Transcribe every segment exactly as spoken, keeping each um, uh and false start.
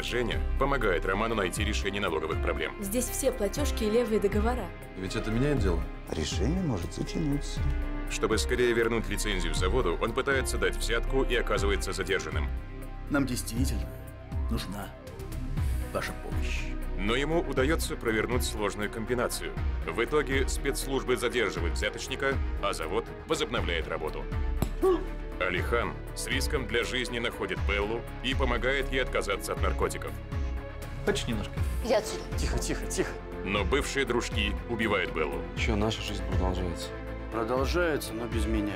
Женя помогает Роману найти решение налоговых проблем. Здесь все платежки и левые договора. Ведь это меняет дело. Решение может затянуться. Чтобы скорее вернуть лицензию заводу, он пытается дать взятку и оказывается задержанным. Нам действительно нужна ваша помощь. Но ему удается провернуть сложную комбинацию. В итоге спецслужбы задерживают взяточника, а завод возобновляет работу. Алихан с риском для жизни находит Беллу и помогает ей отказаться от наркотиков. Хочешь немножко? Иди отсюда. Тихо, тихо, тихо. Но бывшие дружки убивают Беллу. Че, наша жизнь продолжается? Продолжается, но без меня.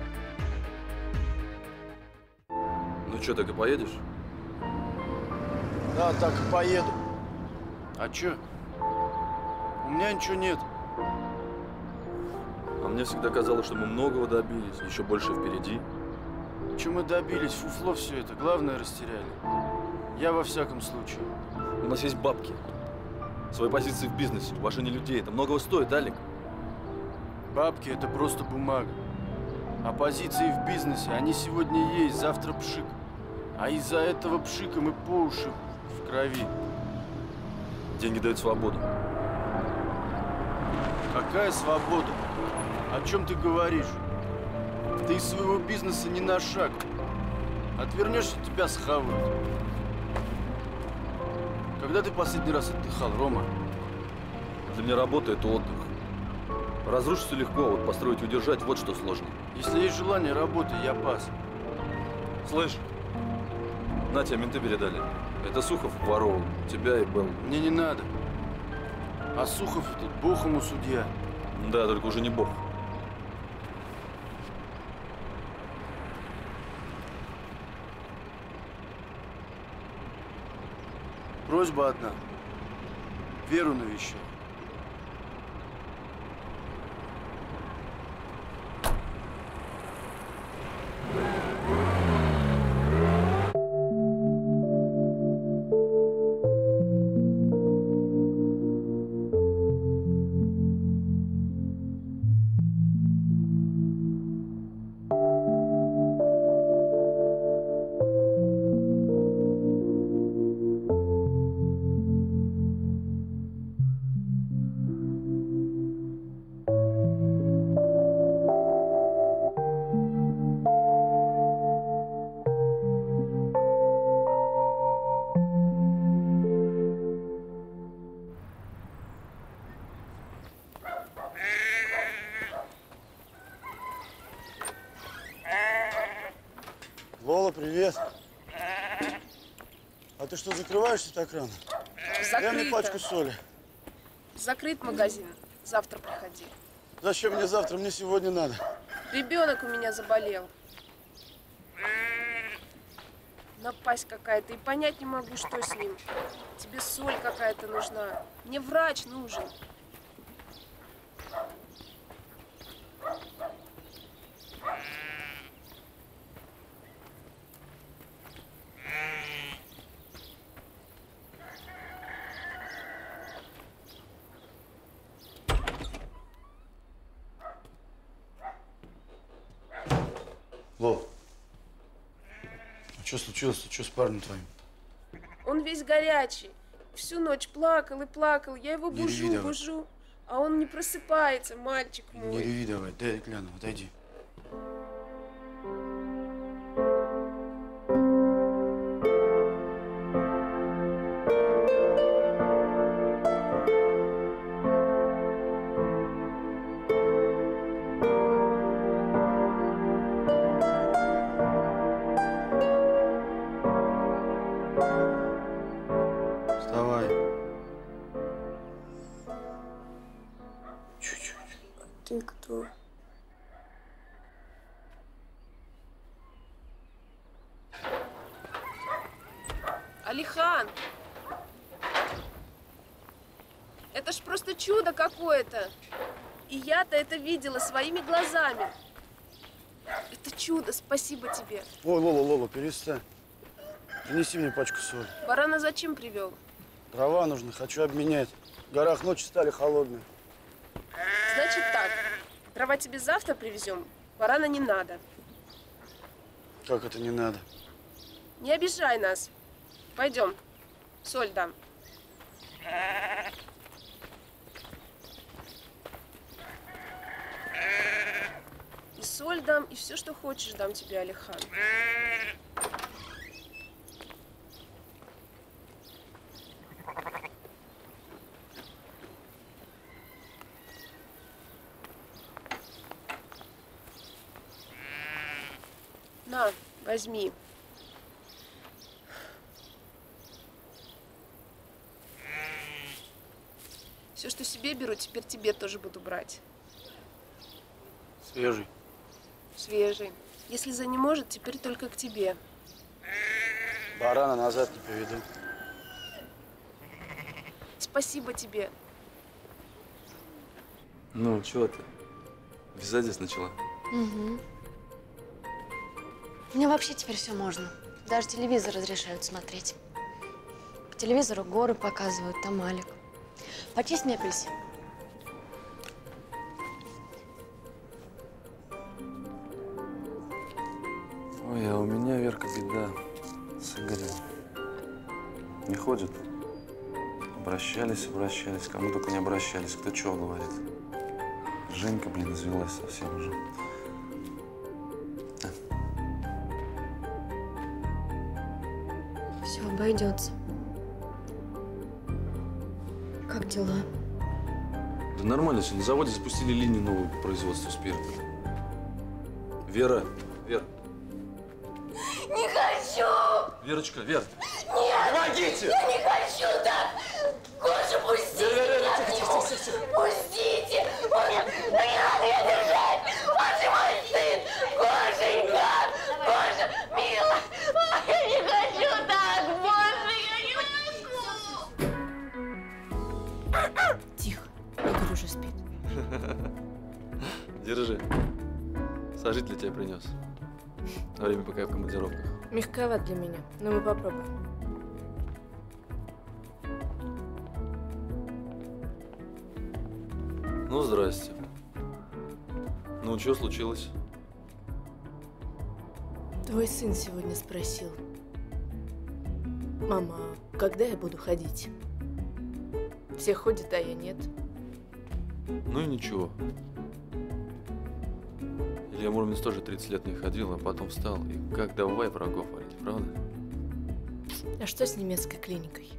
Ну что, так и поедешь? Да, так и поеду. А чё? У меня ничего нет. А мне всегда казалось, что мы многого добились, еще больше впереди. Чем мы добились? Фуфло все это. Главное растеряли. Я во всяком случае. У нас есть бабки. Свои позиции в бизнесе, уважение людей. Это многого стоит, Алик. Бабки – это просто бумага. А позиции в бизнесе, они сегодня есть, завтра пшик. А из-за этого пшика мы по уши в крови. Деньги дают свободу. Какая свобода? О чем ты говоришь? Ты из своего бизнеса не на шаг. Отвернешься, тебя схавают. Когда ты последний раз отдыхал, Рома? Для меня работа – это отдых. Разрушиться легко, а вот построить и удержать – вот что сложно. Если есть желание работы, я пас. Слышь, на тебя менты передали. Это Сухов воровал тебя и Беллу. Мне не надо. А Сухов этот бог ему судья. Да, только уже не бог. Просьба одна. Веру навещай. Лола, привет. А ты что, закрываешься так рано? Закрыто. Дай мне пачку соли. Закрыт магазин. Завтра приходи. Зачем мне завтра? Мне сегодня надо. Ребенок у меня заболел. Напасть какая-то. И понять не могу, что с ним. Тебе соль какая-то нужна. Мне врач нужен. Лол, а что случилось-то? Что с парнем твоим? Он весь горячий. Всю ночь плакал и плакал. Я его Не бужу, реви давай. бужу. А он не просыпается, мальчик Не мой. реви давай, дай гляну, отойди. Вставай. Чуть-чуть. Ты кто? Алихан! Это ж просто чудо какое-то. И я-то это видела своими глазами. Это чудо, спасибо тебе. Ой, Лола, Лола, перестань. Принеси мне пачку соли. Барана зачем привел? Дрова нужны, хочу обменять. В горах ночи стали холодные. Значит так, дрова тебе завтра привезем, барана не надо. Как это не надо? Не обижай нас. Пойдем. Соль дам. И соль дам, и все, что хочешь, дам тебе, Алихан. На, возьми. Все, что себе беру, теперь тебе тоже буду брать. Свежий. Свежий. Если за не может, теперь только к тебе. Барана назад не поведу. Спасибо тебе. Ну, чего ты? Вязать здесь начала? Угу. Мне вообще теперь все можно. Даже телевизор разрешают смотреть. По телевизору горы показывают, там Алик. Почисть мне апельсин. Ой, а у меня, Верка, беда с Игорем. Не ходит. Обращались, обращались, кому только не обращались, кто чего говорит. Женька, блин, извелась совсем уже. Все обойдется. Как дела? Да нормально все. На заводе запустили линию новую по производству спирта. Вера, Вер. Не хочу! Верочка, Вер. Нет! Помогите! Я не хочу так! Гоша, пустите Вера, Вера, меня тихо, к тихо, нему! тихо, тихо. Пустите! Он меня... Ну не надо меня держать! Он же мой сын! Гошенька! Гоша, милая! Я не хочу так! Боже, я не могу! Тихо. Игорь уже спит. Держи. Сожитель тебя принес. На время, пока я в командировках. Мягковат для меня, но мы попробуем. Ну, здрасте. Ну, что случилось? Твой сын сегодня спросил. Мама, когда я буду ходить? Все ходят, а я нет. Ну и ничего. Илья Муромец тоже тридцать лет не ходил, а потом встал. И как давай врагов валить, правда? А что с немецкой клиникой?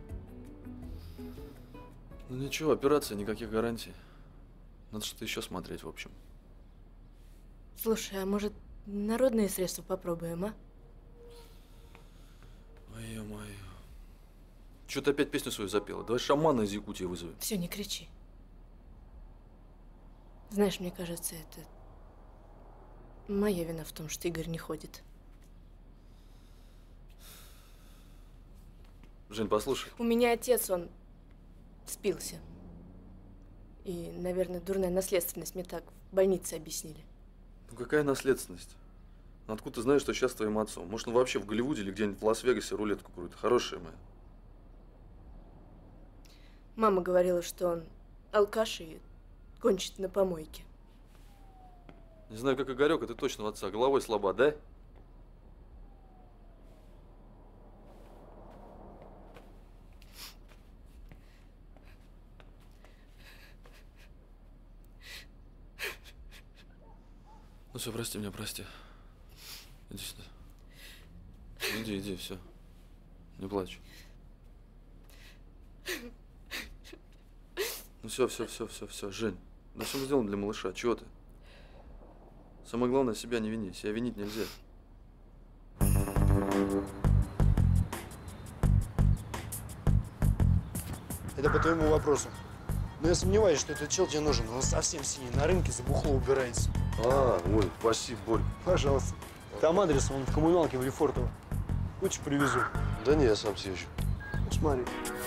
Ну ничего, операция, никаких гарантий. Надо что-то еще смотреть, в общем. Слушай, а может, народные средства попробуем, а? Ой, ё-моё. Чё ты опять песню свою запела? Давай шамана из Якутии вызови. Все, не кричи. Знаешь, мне кажется, это моя вина в том, что Игорь не ходит. Жень, послушай. У меня отец, он спился. И, наверное, дурная наследственность мне так в больнице объяснили. Ну какая наследственность? Ну, откуда ты знаешь, что сейчас с твоим отцом? Может, он вообще в Голливуде или где-нибудь в Лас-Вегасе рулетку крутит? Хорошая моя. Мама говорила, что он алкаш и кончит на помойке. Не знаю, как Игорек, а ты точно в отца. Головой слаба, да? Ну все, прости меня, прости. Иди сюда. Иди, иди, все. Не плачь. Ну все, все, все, все, все. Жень, да все мы сделаем для малыша. Чего ты? Самое главное, себя не вини. Себя винить нельзя. Это по твоему вопросу. Но я сомневаюсь, что этот чел тебе нужен. Он совсем синий, на рынке за бухло убирается. А, ой, спасибо, Борь. Пожалуйста. Там адрес, он в коммуналке в Лефортово. Хочешь, привезу? Да не, я сам съезжу. Ну, смотри.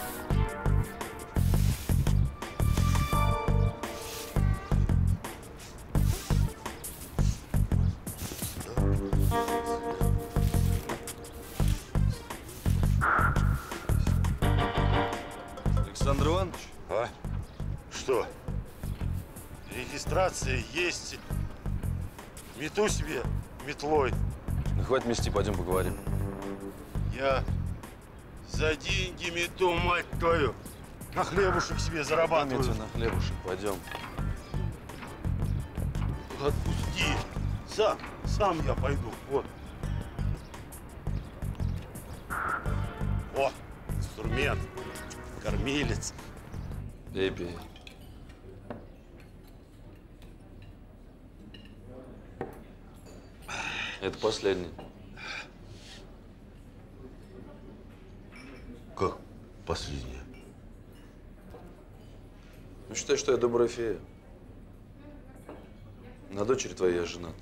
Александр Иванович? А? Что? Регистрация есть. Мету себе метлой. Ну хватит мести, пойдем поговорим. Я За деньги мету, мать твою. На хлебушек себе зарабатываю. Пойдемте на хлебушек, пойдем. Отпусти. Сам, сам я пойду. Вот. О, инструмент. Кормилец. Пей, пей. Это последний. Как последняя? Ну, считай, что я добрая фея. На дочери твоей я женат.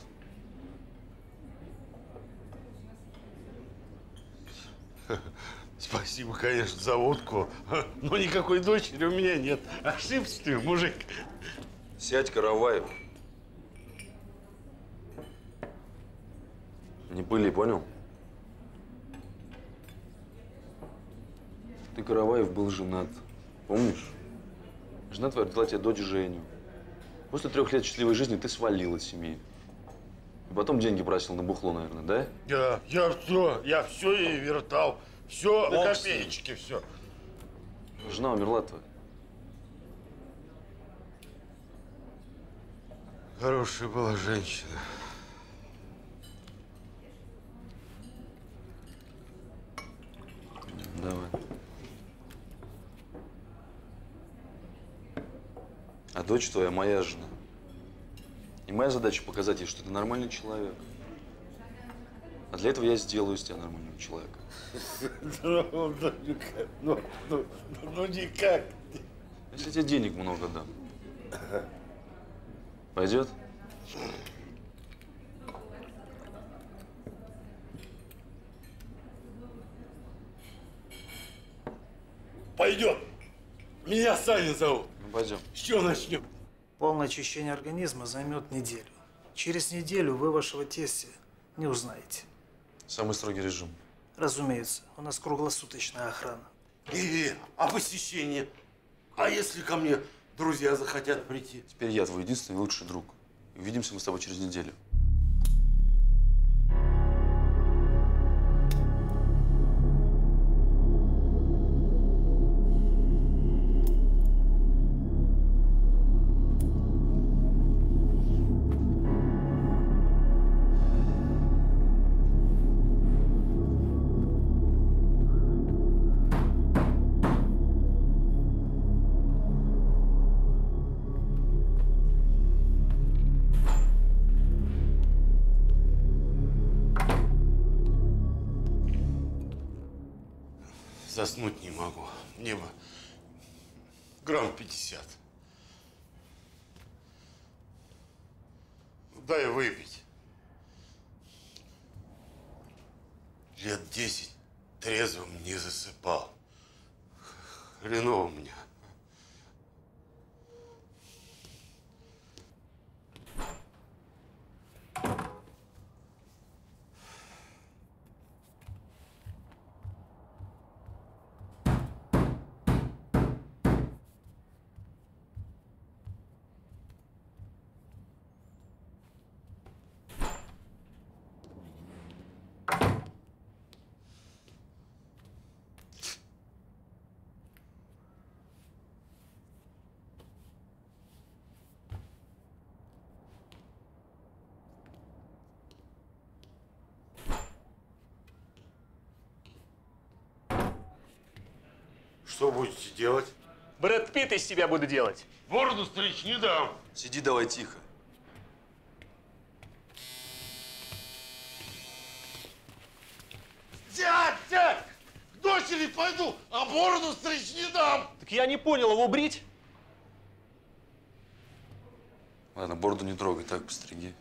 Спасибо, конечно, за водку, но никакой дочери у меня нет. Ошибся ты, мужик. Сядь, Караваев. Не пыли, понял? Ты, Караваев, был женат. Помнишь? Жена твоя родила тебе дочь Женю. После трех лет счастливой жизни ты свалил от семьи. И потом деньги бросил на бухло, наверное, да? Я, я все, я все ей вертал. Все на копеечке, все. Жена умерла твоя. Хорошая была женщина. Давай. А дочь твоя моя жена. И моя задача показать ей, что ты нормальный человек. А для этого я сделаю из тебя нормального человека. Ну, ну, никак. Ну, ну, ну, никак. Если тебе денег много дам. Пойдет? Пойдет. Меня Саня зовут. Ну, пойдем. С чего начнем? Полное очищение организма займет неделю. Через неделю вы вашего тестя не узнаете. Самый строгий режим. Разумеется, у нас круглосуточная охрана. И, а посещение? А если ко мне друзья захотят прийти? Теперь я твой единственный и лучший друг. Увидимся мы с тобой через неделю. Заснуть не могу. Мне бы грамм пятьдесят. Дай выпить. Лет десять трезвым не засыпал. Хреново мне. Что будете делать? Брэд Питт из себя буду делать. Бороду стричь не дам. Сиди давай тихо. Дядь, дядь! К дочери пойду, а бороду стричь не дам. Так я не понял, его брить? Ладно, бороду не трогай, так постриги.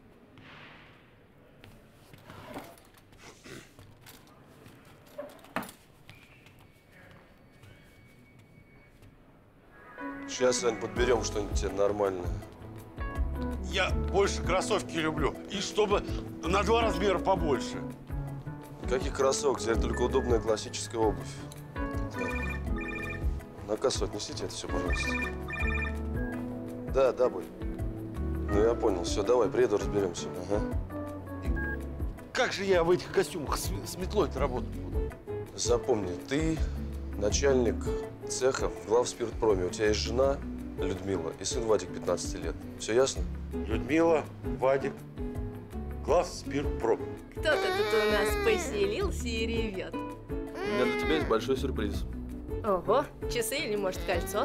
Сейчас, Сань, подберем что-нибудь тебе нормальное. Я больше кроссовки люблю. И чтобы на два размера побольше. Никаких кроссовок, теперь только удобная классическая обувь. Так. На кассу отнесите это все, пожалуйста. Да, да, бой. Ну, я понял. Все, давай, приеду, разберемся. Ага. Как же я в этих костюмах с, с метлой-то работать буду? Запомни, ты начальник цеха в главспиртпроме. У тебя есть жена Людмила и сын Вадик, пятнадцати лет. Все ясно? Людмила, Вадик, главспиртпром. Кто-то тут у нас поселился и ревет. У меня для тебя есть большой сюрприз. Ого, часы или, может, кольцо?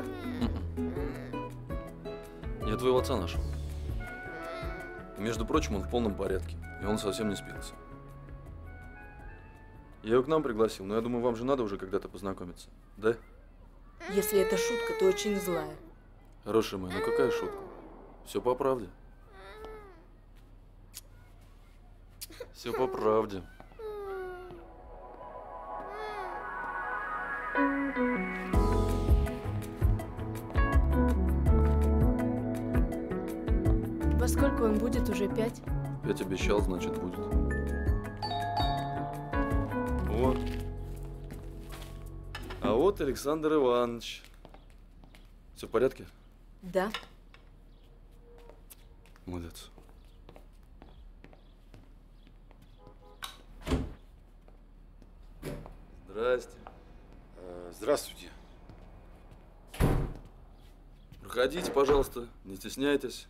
Я твоего отца нашел. Между прочим, он в полном порядке, и он совсем не спился. Я его к нам пригласил, но я думаю, вам же надо уже когда-то познакомиться, да? Если это шутка, то очень злая. Хорошая моя, ну какая шутка? Все по правде. Все по правде. Во сколько он будет? Уже пять? Пять обещал, значит, будет. Вот. А вот Александр Иванович. Все в порядке? Да. Молодец. Здрасте. Э, здравствуйте. Проходите, пожалуйста, не стесняйтесь.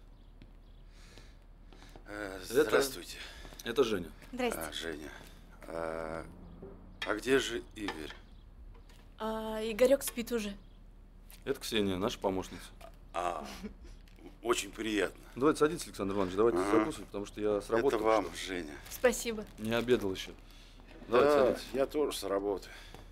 Э, здравствуйте. Это, это Женя. Здрасте. А, Женя. А, а где же Игорь? А Игорек спит уже. Это Ксения, наша помощница. А, очень приятно. Давайте садитесь, Александр Иванович, давайте Ага. закусывать, потому что я с работы. Это вам, пришел. Женя. Спасибо. Не обедал еще. Давайте Да, садитесь. я тоже с работы.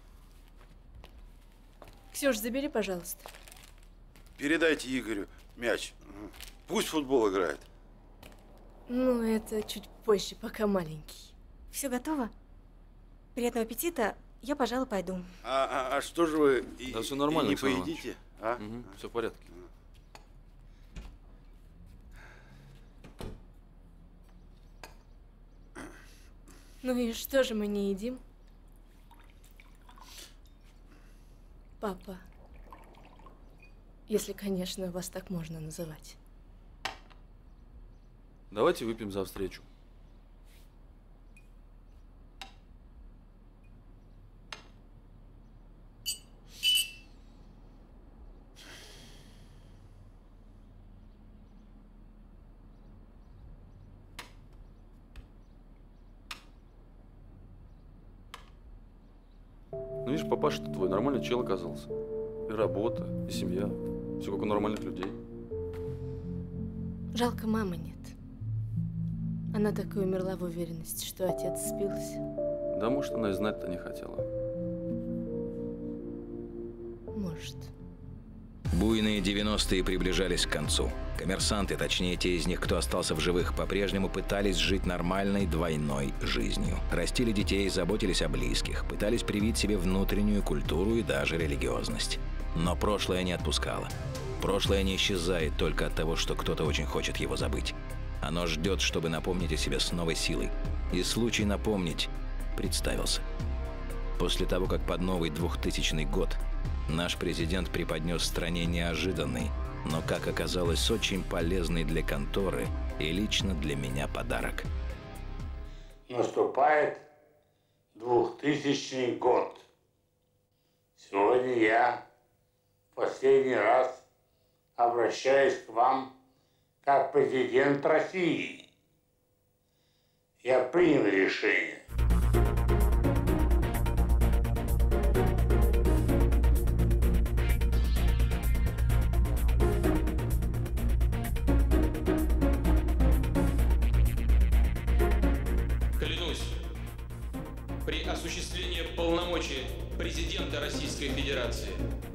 Ксюш, забери, пожалуйста. Передайте Игорю мяч. Пусть в футбол играет. Ну, это чуть позже, пока маленький. Все готово? Приятного аппетита. Я, пожалуй, пойду. А, а, а что же вы и, Да все нормально, и не Александр поедите? А? Угу, все в порядке. Ну и что же мы не едим? Папа. Если, конечно, вас так можно называть. Давайте выпьем за встречу. Ну, видишь, папаша-то твой нормальный чел оказался. И работа, и семья. Все как у нормальных людей. Жалко, мамы нет. Она так и умерла в уверенности, что отец спился. Да, может, она и знать-то не хотела. Может. Буйные девяностые приближались к концу. Коммерсанты, точнее те из них, кто остался в живых, по-прежнему пытались жить нормальной двойной жизнью. Растили детей, заботились о близких, пытались привить себе внутреннюю культуру и даже религиозность. Но прошлое не отпускало. Прошлое не исчезает только от того, что кто-то очень хочет его забыть. Оно ждет, чтобы напомнить о себе с новой силой. И случай напомнить представился. После того, как под новый двухтысячный год наш президент преподнес стране неожиданный, но, как оказалось, очень полезный для конторы и лично для меня подарок. Наступает двухтысячный год. Сегодня я в последний раз обращаюсь к вам как президент России. Я принял решение. Клянусь, при осуществлении полномочий президента Российской Федерации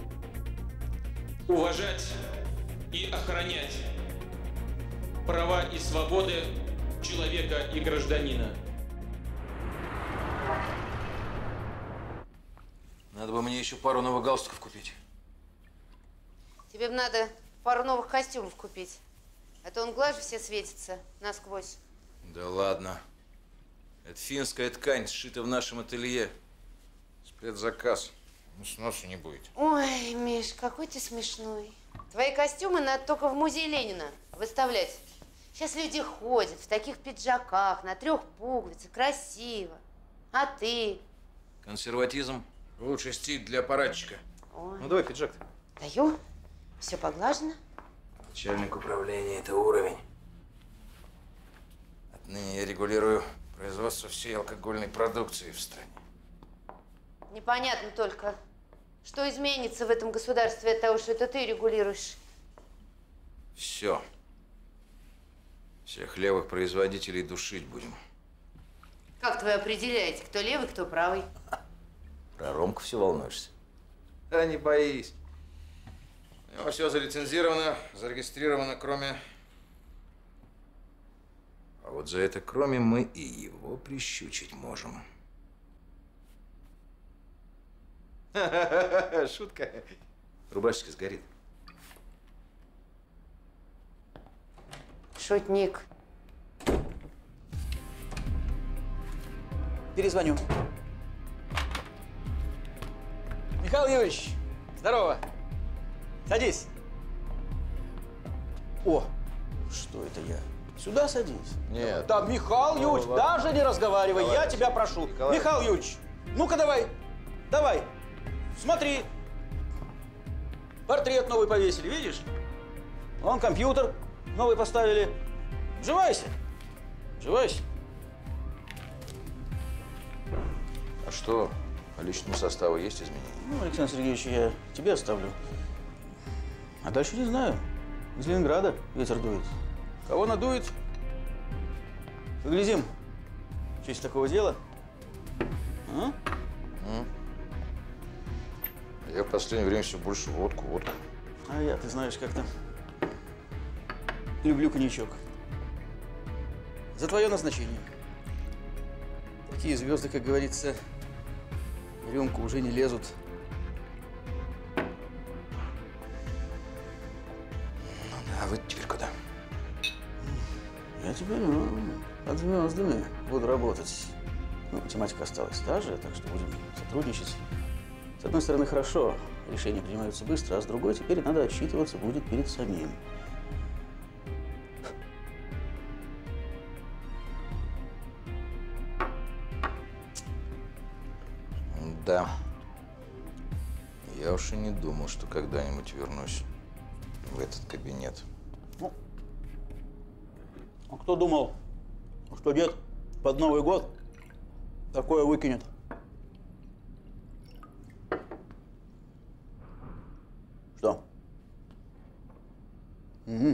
уважать и охранять права и свободы человека и гражданина. Надо бы мне еще пару новых галстуков купить. Тебе бы надо пару новых костюмов купить. А то он глажи все светится насквозь. Да ладно. Это финская ткань, сшита в нашем ателье. Спецзаказ. Ну, сносу не будет. Ой, Миш, какой ты смешной. Твои костюмы надо только в музей Ленина выставлять. Сейчас люди ходят в таких пиджаках, на трех пуговицах, красиво. А ты? Консерватизм – лучший стиль для аппаратчика. Ой. Ну давай пиджак. Даю. Все поглажено. Начальник управления – это уровень. Отныне я регулирую производство всей алкогольной продукции в стране. Непонятно только, что изменится в этом государстве от того, что это ты регулируешь. Все. Всех левых производителей душить будем. Как вы определяете, кто левый, кто правый? Про Ромку все волнуешься? Да не боись. У него все залицензировано, зарегистрировано, кроме… А вот за это кроме мы и его прищучить можем. Шутка. Рубашечка сгорит. Шутник. Перезвоню. Михаил Юрьевич, здорово. Садись. О, что это я? Сюда садись. Нет. Да, Михаил Юрьевич, Ну, даже не разговаривай, Николай я тебя прошу. Николай. Михаил Юрьевич, ну-ка давай, давай, смотри. Портрет новый повесили, видишь? Вон компьютер новый поставили. Вживайся, вживайся. А что, по личному составу есть изменения? Ну, Александр Сергеевич, я тебе оставлю. А дальше не знаю. Из Ленинграда ветер дует. Кого надует? Поглядим. В честь такого дела. А? М? Я в последнее время все больше водку, водку. А я, ты знаешь, как-то люблю коньячок. За твое назначение. Такие звезды, как говорится, в рюмку уже не лезут. А вы теперь куда? Я теперь ну, под звездами буду работать. Ну, математика осталась та же, так что будем сотрудничать. С одной стороны, хорошо, решения принимаются быстро, а с другой, теперь надо отчитываться будет перед самим. Да. Я уж и не думал, что когда-нибудь вернусь в этот кабинет. Ну, а кто думал, что дед под Новый год такое выкинет? Что? Угу.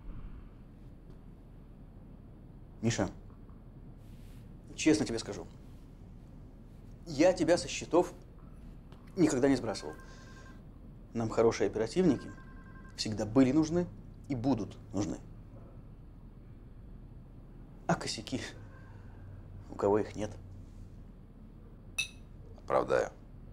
Миша, честно тебе скажу, я тебя со счетов никогда не сбрасывал. Нам хорошие оперативники всегда были нужны и будут нужны. А косяки, у кого их нет. Оправдаю.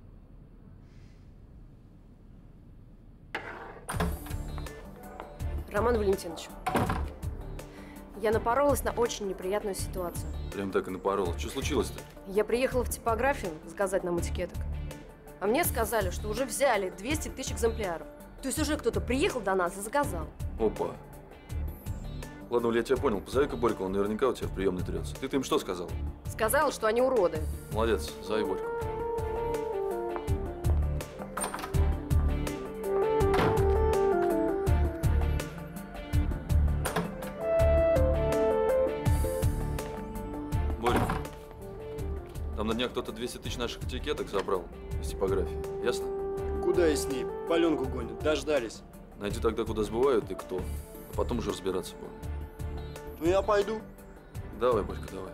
Роман Валентинович, я напоролась на очень неприятную ситуацию. Прям так и напорол. Что случилось-то? Я приехала в типографию заказать нам этикеток. А мне сказали, что уже взяли двести тысяч экземпляров. То есть уже кто-то приехал до нас и заказал. Опа. Ладно, Оля, я тебя понял. Позови-ка Борьку, он наверняка у тебя в приемной трется. Ты-то им что сказал? Сказала, что они уроды. Молодец, зови Борьку. Борька, там на днях кто-то двести тысяч наших этикеток забрал из типографии. Ясно? Куда и с ней? Паленку гонят. Дождались. Найди тогда, куда сбывают и кто. А потом уже разбираться будем. Ну я пойду. Давай, Борька, давай.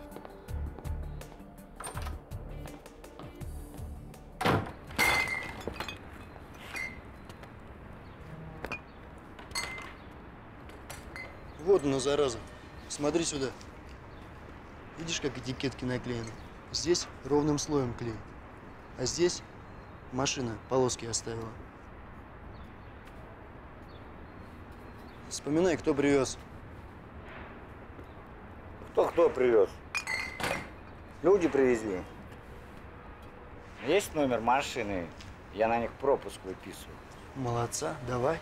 Вот оно, зараза. Смотри сюда. Видишь, как этикетки наклеены? Здесь ровным слоем клей. А здесь машина полоски оставила. Вспоминай, кто привез. Кто-кто привез? Люди привезли. Есть номер машины? Я на них пропуск выписываю. Молодца, давай.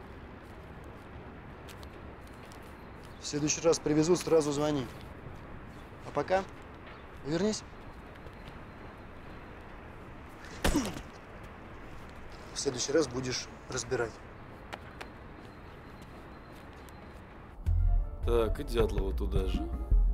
В следующий раз привезут, сразу звони. пока вернись. В следующий раз будешь разбирать. Так, и Дятлова туда же.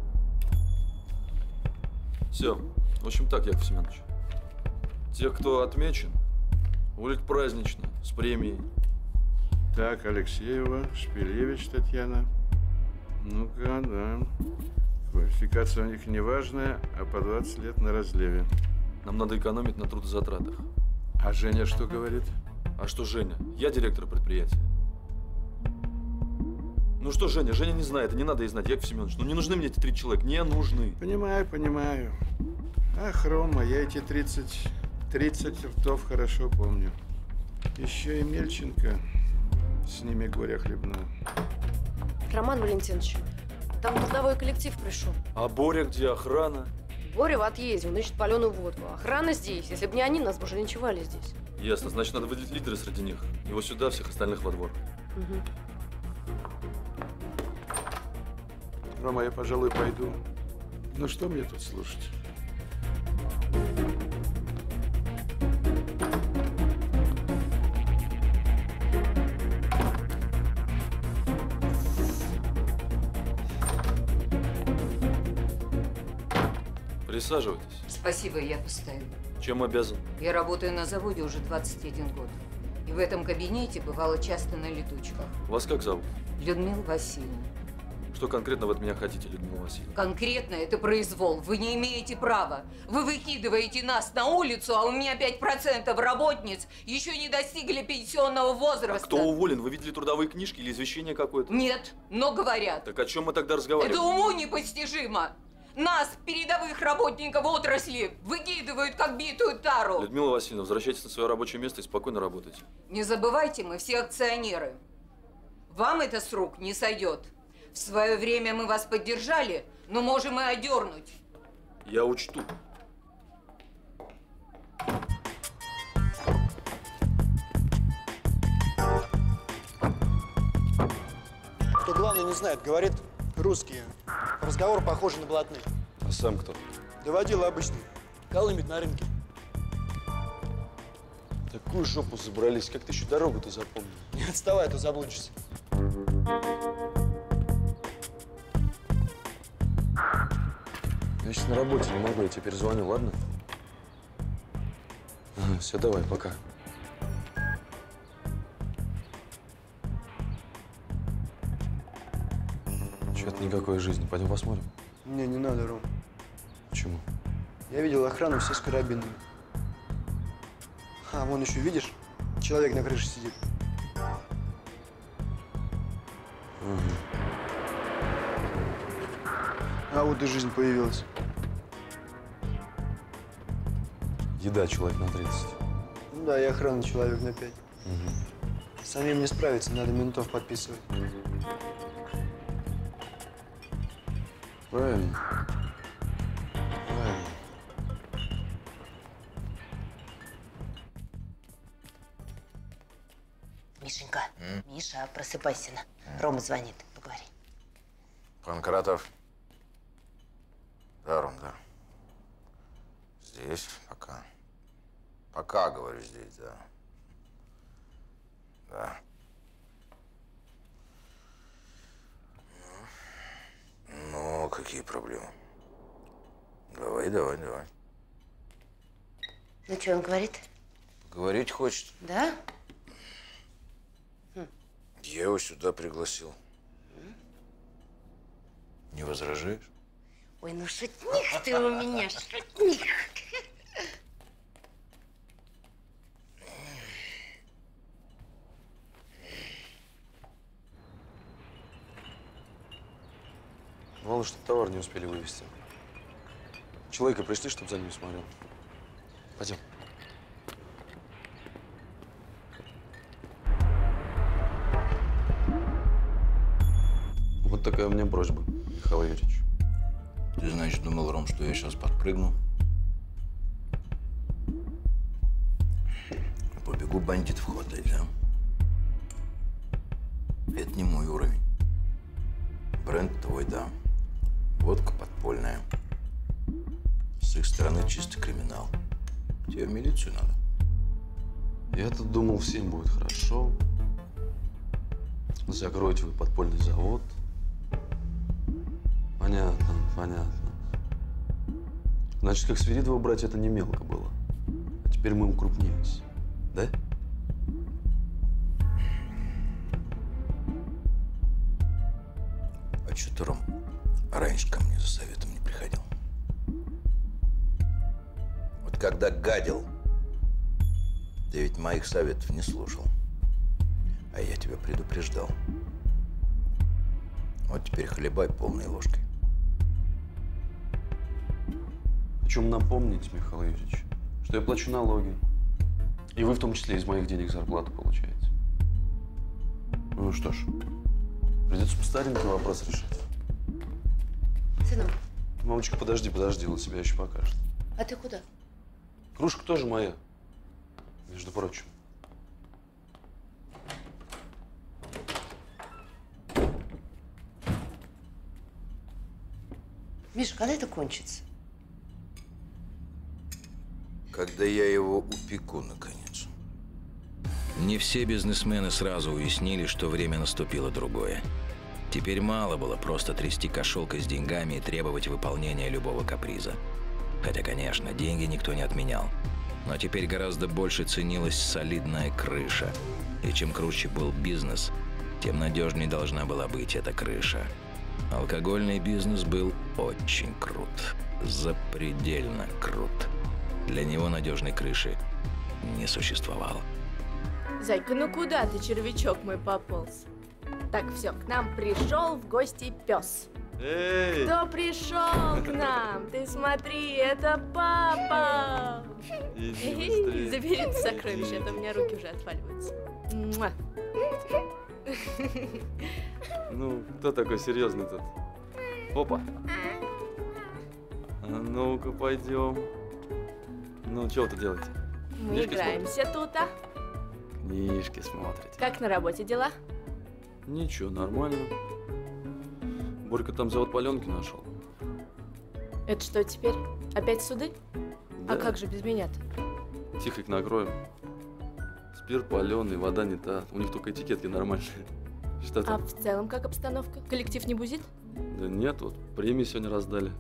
Все. В общем так, Яков Семенович. Тех, кто отмечен, улик празднично, с премией. Так, Алексеева, Шпилевич Татьяна. Ну-ка, да. Квалификация у них неважная, а по двадцать лет на разливе. Нам надо экономить на трудозатратах. А Женя что говорит? А что Женя? Я директор предприятия. Ну что, Женя? Женя не знает, и не надо ей знать, Яков Семенович. Ну не нужны мне эти три человека, не нужны. Понимаю, понимаю. Ах, Рома, я эти тридцать, тридцать ртов хорошо помню. Еще и Мельченко с ними горя хлебнул. Роман Валентинович, там трудовой коллектив пришел. А Боря где? Охрана? Боря в отъезде, он ищет паленую водку. Охрана здесь. Если бы не они, нас бы уже не ночевали здесь. Ясно, значит, надо выделить лидера среди них. Его сюда, всех остальных во двор. Угу. Рома, я, пожалуй, пойду. Ну что мне тут слушать? Присаживайтесь. Спасибо, я поставлю. Чем обязан? Я работаю на заводе уже двадцать один год. И в этом кабинете бывало часто на летучках. Вас как зовут? Людмила Васильевна. Что конкретно вы от меня хотите, Людмила Васильевна? Конкретно это произвол. Вы не имеете права. Вы выкидываете нас на улицу, а у меня пять процентов работниц еще не достигли пенсионного возраста. А кто уволен? Вы видели трудовые книжки или извещение какое-то? Нет, но говорят. Так о чем мы тогда разговариваем? Это уму непостижимо. Нас, передовых работников отрасли, выкидывают, как битую тару. Людмила Васильевна, возвращайтесь на свое рабочее место и спокойно работайте. Не забывайте, мы все акционеры. Вам это с рук не сойдет. В свое время мы вас поддержали, но можем и одернуть. Я учту. Кто главное не знает, говорит русские. Разговор похожий на блатный. А сам кто? Да водила обычный. Колымет на рынке. Такую жопу забрались, как ты еще дорогу-то запомнил? Не отставай, а то заблудишься. Я сейчас на работе не могу, я тебе перезвоню, ладно? Ага, все, давай, пока. Чё-то никакой жизни. Пойдем посмотрим? Не, не надо, Ром. Почему? Я видел охрану, все с карабинами. А, вон еще, видишь? Человек на крыше сидит. Угу. А вот и жизнь появилась. Еда человек на тридцать. Ну да, и охрана человек на пять. Угу. Самим не справиться, надо ментов подписывать. Правильно. Правильно. Мишенька, М? Миша, просыпайся. На. Рома звонит, поговори. Панкратов. Да, Ром, да. Здесь пока. Пока, говорю, здесь, да. Да. Ну, ну, какие проблемы? Давай, давай, давай. Ну, что он говорит? Поговорить хочет. Да? Я его сюда пригласил. Не возражаешь? Ой, ну шутник ты у меня, шутник. Главное, чтобы товар не успели вывести. Человека пришли, чтобы за ним смотрел. Пойдем. Вот такая у меня просьба, Михаил Юрьевич. Ты, значит, думал, Ром, что я сейчас подпрыгну? Побегу бандитов хватать, да? Это не мой уровень. Бренд твой, да. Водка подпольная. их стороны чисто криминал. Тебе в милицию надо. Я-то думал, всем будет хорошо. Закроете вы подпольный завод. Понятно, понятно. Значит, как Свиридова брать, это не мелко было. А теперь мы укрупнились, да? А что ты, Ром, раньше ко мне за советом не приходил? Вот когда гадил, ты ведь моих советов не слушал. А я тебя предупреждал. Вот теперь хлебай полной ложкой. Хочу напомнить, Михаил Юрьевич, что я плачу налоги. И вы в том числе из моих денег зарплату получаете. Ну что ж, придется по старенькому вопрос решать. Сынок, Мамочка, подожди, подожди, он себя еще покажет. а ты куда? Кружка тоже моя, между прочим. Миша, когда это кончится? Когда я его упеку, наконец. Не все бизнесмены сразу уяснили, что время наступило другое. Теперь мало было просто трясти кошелкой с деньгами и требовать выполнения любого каприза. Хотя, конечно, деньги никто не отменял. Но теперь гораздо больше ценилась солидная крыша. И чем круче был бизнес, тем надежнее должна была быть эта крыша. Алкогольный бизнес был очень крут. Запредельно крут. Для него надежной крыши не существовало. Зайка, ну куда ты, червячок мой, пополз? Так, все, к нам пришел в гости пес. Эй! Кто пришел к нам? Ты смотри, это папа! Иди Эй, быстрее. забери это сокровище, а то у меня руки уже отваливаются. Муа. Ну, кто такой серьезный тут? Опа. А ну-ка, пойдем. Ну, что вы тут делаете? Мы Книжки играемся тут, а? смотрите? Книжки смотрите. Как на работе дела? Ничего, нормально. Борька там завод паленки нашел. Это что теперь? Опять суды? Да. А как же без меня-то? Тихо их накроем. Спирт паленый, вода не та. У них только этикетки нормальные. Что А там? в целом как обстановка? Коллектив не бузит? Да нет, вот премии сегодня раздали.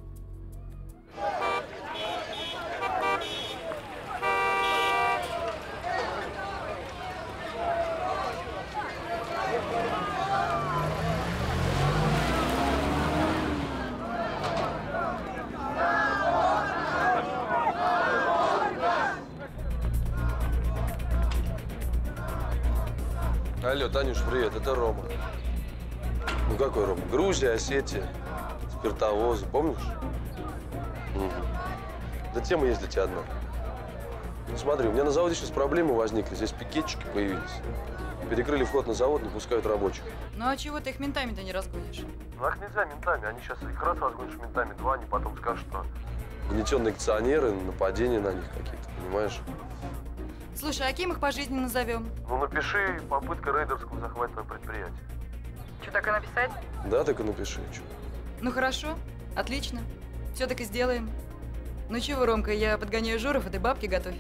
Алло, Танюш, привет, это Рома. Ну какой Рома? Грузия, Осетия, спиртовозы, помнишь? Угу. Да тема есть для тебя одна. Ну смотри, у меня на заводе сейчас проблемы возникли, здесь пикетчики появились. Перекрыли вход на завод, не пускают рабочих. Ну а чего ты их ментами-то не разгонишь? Ну их нельзя ментами, они сейчас их раз разгонишь ментами, два, они потом скажут, что угнетенные акционеры, нападения на них какие-то, понимаешь? Слушай, а кем их пожизненно назовем? Ну напиши попытка рейдерского захвата предприятия. Что, так и написать? Да, так и напиши, что. Ну хорошо, отлично. Все так и сделаем. Ну чего, Ромка, я подгоняю Жоров, а ты бабки готовь.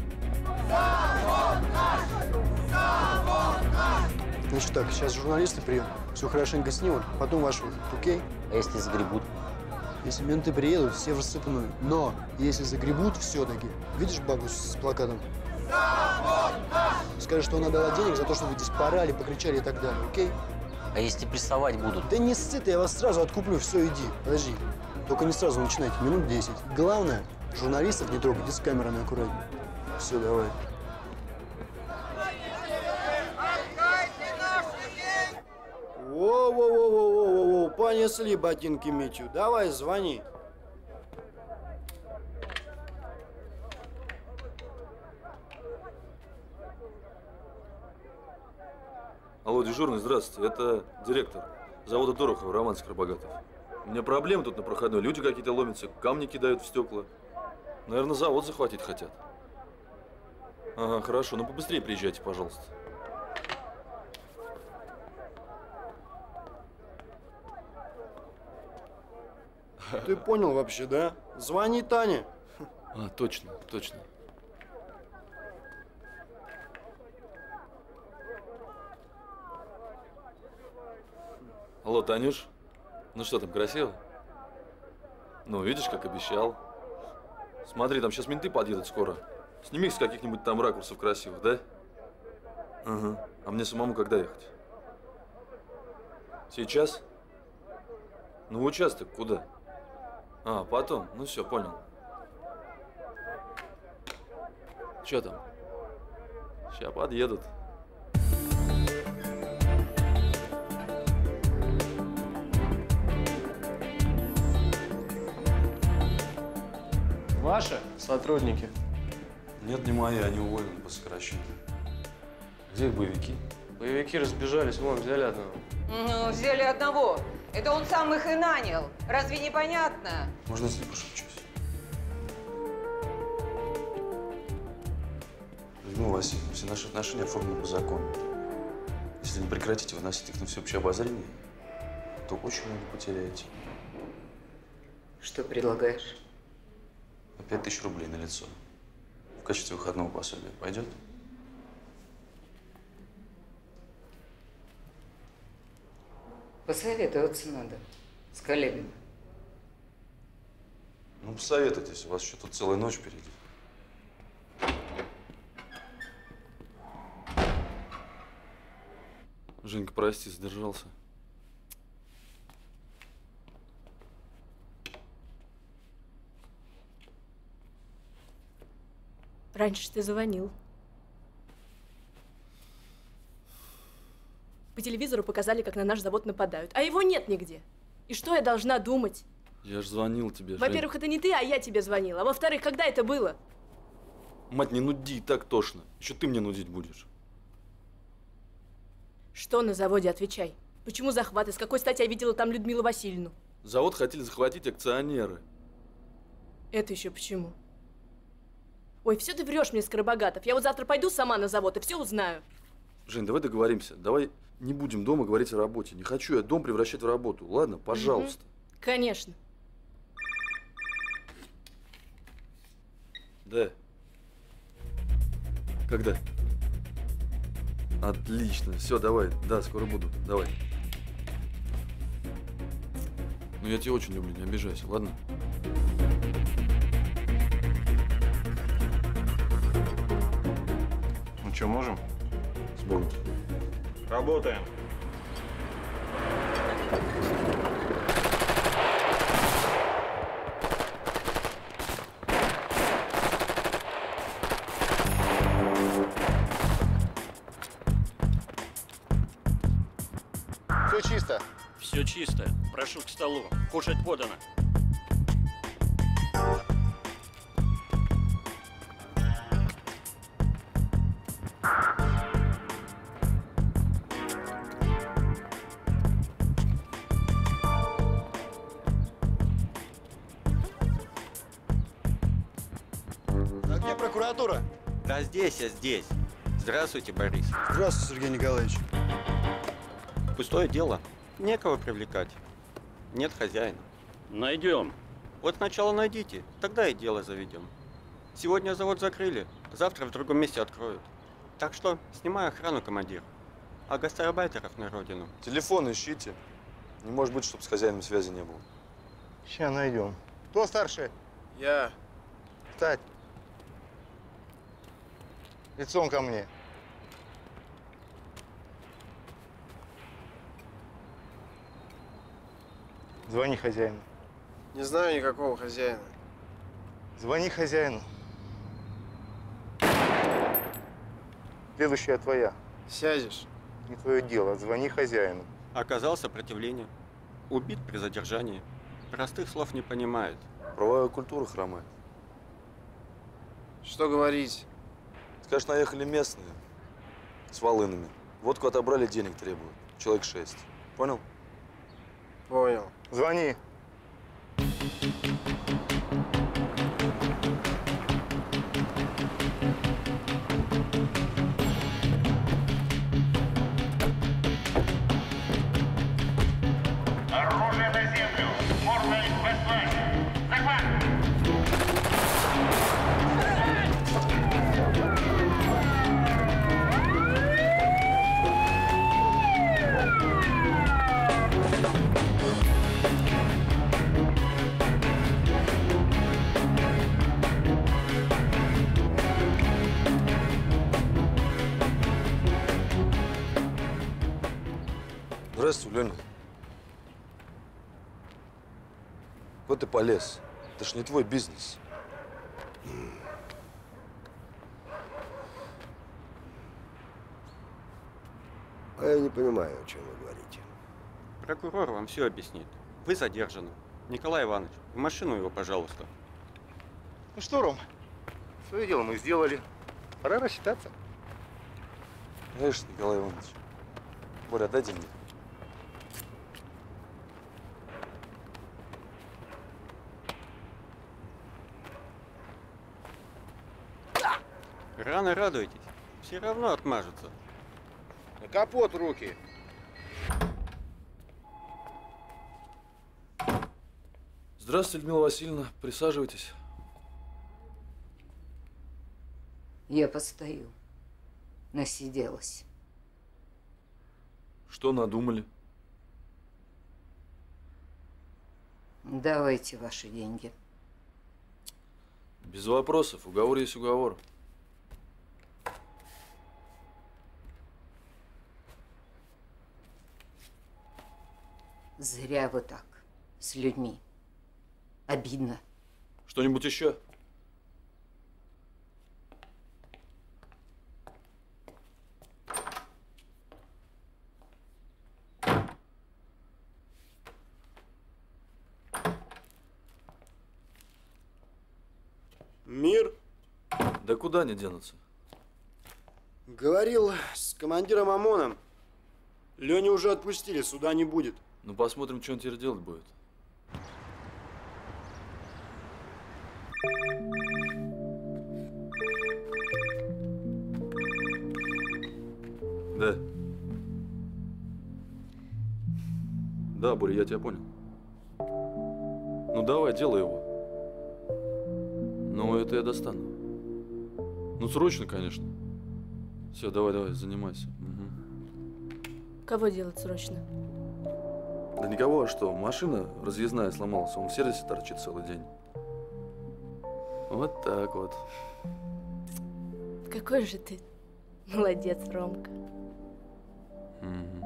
Значит так, сейчас журналисты приедут, все хорошенько снимут, потом ваш выход, окей? А если загребут? Если менты приедут, все в рассыпную. Но если загребут все-таки, видишь бабу с плакатом? Скажешь, что она дала денег за то, что вы здесь порали, покричали и так далее, окей? А если прессовать будут? Да не ссы ты, я вас сразу откуплю, все, иди, подожди. Только не сразу начинайте, минут десять. Главное, журналистов не трогайте, с камерами аккуратнее. Все, давай. Во-во-во-во-во-во, понесли ботинки Митю. Давай, звони. Алло, дежурный, здравствуйте. Это директор завода Дорохова, Роман Скоробогатов. У меня проблемы тут на проходной. Люди какие-то ломятся, камни кидают в стекла. Наверное, завод захватить хотят. Ага, хорошо. Ну, побыстрее приезжайте, пожалуйста. Ты понял вообще, да? Звони Тане. А, точно, точно. Алло, Танюш? Ну что там, красиво? Ну, видишь, как обещал. Смотри, там сейчас менты подъедут скоро. Сними их с каких-нибудь там ракурсов красивых, да? Ага. А мне самому когда ехать? Сейчас? Ну, в участок куда? А, потом. Ну все, понял. Че там? Сейчас подъедут. Ваши сотрудники? Нет, не мои, они уволены по сокращению. Где их боевики? Боевики разбежались, вон, взяли одного. Ну, взяли одного. Это он сам их и нанял. Разве не понятно? Можно я с ним пошепчусь? Людмила Васильевна, все наши отношения оформлены по закону. Если не прекратите выносить их на всеобщее обозрение, то очень много потеряете. Что предлагаешь? Пять тысяч рублей на лицо. В качестве выходного пособия. Пойдет? Посоветоваться надо с коллегами. Ну, посоветуйтесь, у вас еще тут целая ночь впереди. Женька, прости, задержался. Раньше ты звонил. По телевизору показали, как на наш завод нападают, а его нет нигде. И что я должна думать? Я ж звонил тебе, Жень. Во-первых, это не ты, а я тебе звонила. А во-вторых, когда это было? Мать, не нуди, так тошно. Еще ты мне нудить будешь. Что на заводе? Отвечай. Почему захват? И с какой стати я видела там Людмилу Васильевну? Завод хотели захватить акционеры. Это еще почему? Ой, все ты врешь мне, Скоробогатов. Я вот завтра пойду сама на завод и все узнаю. Жень, давай договоримся. Давай не будем дома говорить о работе. Не хочу я дом превращать в работу. Ладно? Пожалуйста. Угу. Конечно. Да. Когда? Отлично. Все, давай. Да, скоро буду. Давай. Ну, я тебя очень люблю, не обижайся, ладно? Ну что, можем? С Богом. Работаем. Все чисто. Все чисто. Прошу к столу. Кушать подано. А где прокуратура? Да здесь, я здесь. Здравствуйте, Борис. Здравствуйте, Сергей Николаевич. Пустое дело. Некого привлекать. Нет хозяина. Найдем. Вот сначала найдите, тогда и дело заведем. Сегодня завод закрыли, завтра в другом месте откроют. Так что снимай охрану, командир. А гастарбайтеров на родину. Телефон ищите. Не может быть, чтобы с хозяином связи не было. Сейчас найдем. Кто старший? Я. Встать. Лицом ко мне. Звони хозяину. Не знаю никакого хозяина. Звони хозяину. Следующая твоя. Сядешь. Не твое дело. Звони хозяину. Оказал сопротивление. Убит при задержании. Простых слов не понимает. Правовая культура хромает. Что говорить? Скажешь, наехали местные с волынами. Водку отобрали, денег требуют. Человек шесть. Понял? Понял. Звони. Оружие на землю! Мордой в асфальт! Захват! Леня. Вот ты полез. Это ж не твой бизнес. А я не понимаю, о чем вы говорите. Прокурор вам все объяснит. Вы задержаны. Николай Иванович, в машину его, пожалуйста. Ну что, Ром, свое дело мы сделали. Пора рассчитаться. Знаешь, Николай Иванович, Боря, дайте мне. Рано радуетесь. Все равно отмажутся. На капот руки. Здравствуйте, Людмила Васильевна. Присаживайтесь. Я постою. Насиделась. Что надумали? Давайте ваши деньги. Без вопросов. Уговор есть уговор. Зря вы так с людьми. Обидно. Что-нибудь еще? Мир. Да куда они денутся? Говорил с командиром ОМОНа. Леню уже отпустили, суда не будет. Ну посмотрим, что он теперь делать будет. Да. Да, Боря, я тебя понял. Ну давай, делай его. Ну, это я достану. Ну, срочно, конечно. Все, давай, давай, занимайся. Угу. Кого делать срочно? Да никого, а что? Машина разъездная сломалась, он в сервисе торчит целый день. Вот так вот. Какой же ты молодец, Ромка. Угу.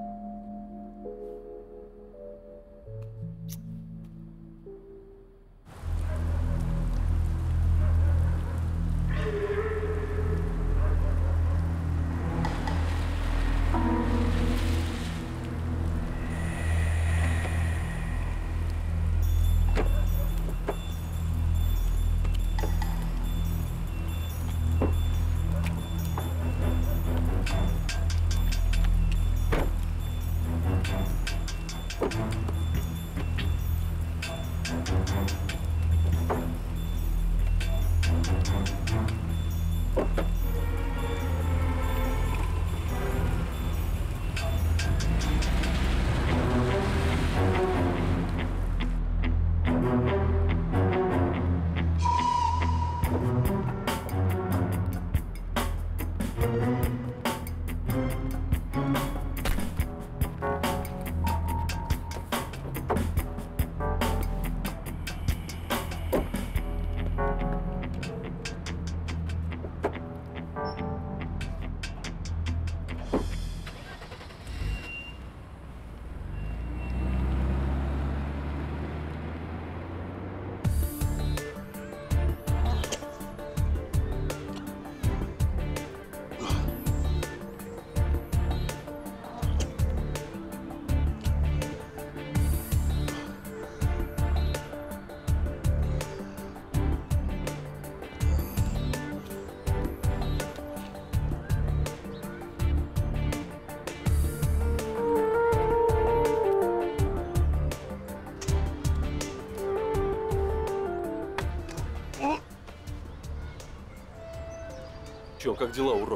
Че, как дела, урод?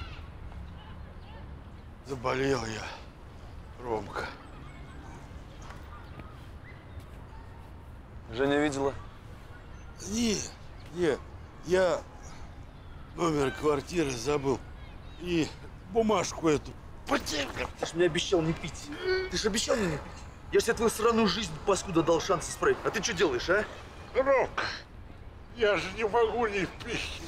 Заболел я, Ромка. Женя видела? Не, не, я номер квартиры забыл и бумажку эту потерял. Ты ж мне обещал не пить. Ты ж обещал мне не пить. Я ж тебе твою сраную жизнь, паскуда, дал шанс исправить. А ты что делаешь, а? Ромка, я же не могу не пить.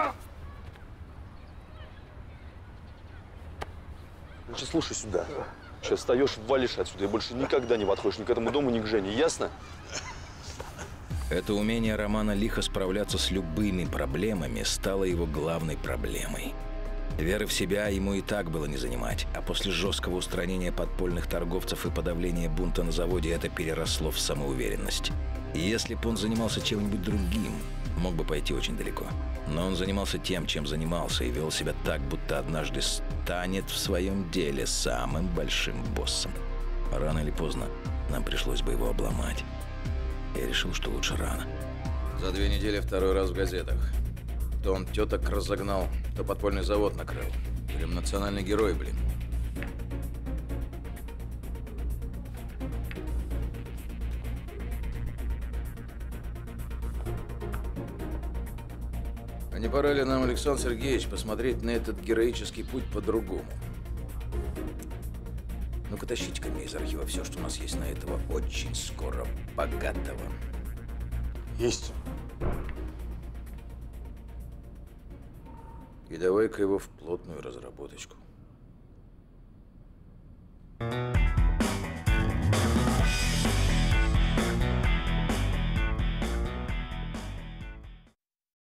Значит, слушай сюда. Сейчас встаешь, валишь отсюда и больше никогда не подходишь ни к этому дому, ни к Жене. Ясно? Это умение Романа лихо справляться с любыми проблемами стало его главной проблемой. Веры в себя ему и так было не занимать, а после жесткого устранения подпольных торговцев и подавления бунта на заводе это переросло в самоуверенность. И если бы он занимался чем-нибудь другим, мог бы пойти очень далеко. Но он занимался тем, чем занимался, и вел себя так, будто однажды станет в своем деле самым большим боссом. Рано или поздно нам пришлось бы его обломать. Я решил, что лучше рано. За две недели второй раз в газетах. То он теток разогнал, то подпольный завод накрыл. Прям национальный герой, блин. А не пора ли нам, Александр Сергеевич, посмотреть на этот героический путь по-другому? Ну-ка, тащите-ка мне из архива все, что у нас есть на этого очень скоро богатого. Есть. И давай-ка его в плотную разработочку.